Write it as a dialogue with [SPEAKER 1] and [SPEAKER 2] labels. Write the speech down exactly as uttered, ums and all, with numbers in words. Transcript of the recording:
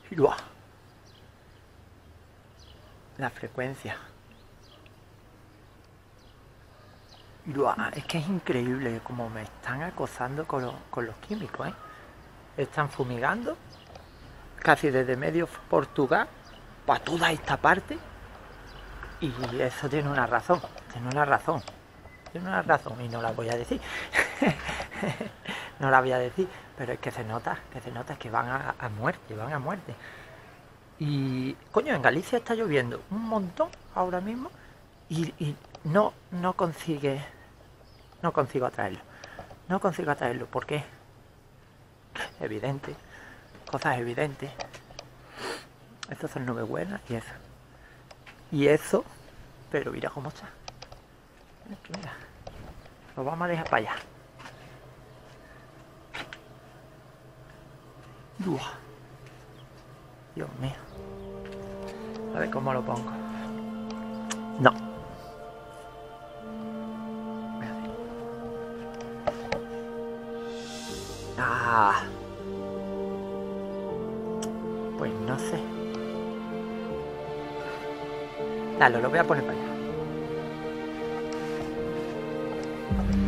[SPEAKER 1] ¡Uah! La frecuencia. ¡Uah! Es que es increíble como me están acosando con, lo, con los químicos, ¿eh? Están fumigando casi desde medio Portugal para toda esta parte. Y eso tiene una razón, tiene una razón, tiene una razón y no la voy a decir. No la voy a decir, pero es que se nota, que se nota que van a, a muerte, van a muerte. Y coño, en Galicia está lloviendo un montón ahora mismo y, y no, no consigue, no consigo atraerlo, no consigo atraerlo. ¿Por qué? Evidente, cosas evidentes. Estas son nubes buenas y eso. Y eso, pero mira cómo está. Mira, lo vamos a dejar para allá. Uah. Dios mío. A ver cómo lo pongo. No. Ah. Pues no sé. Dale, lo voy a poner para allá.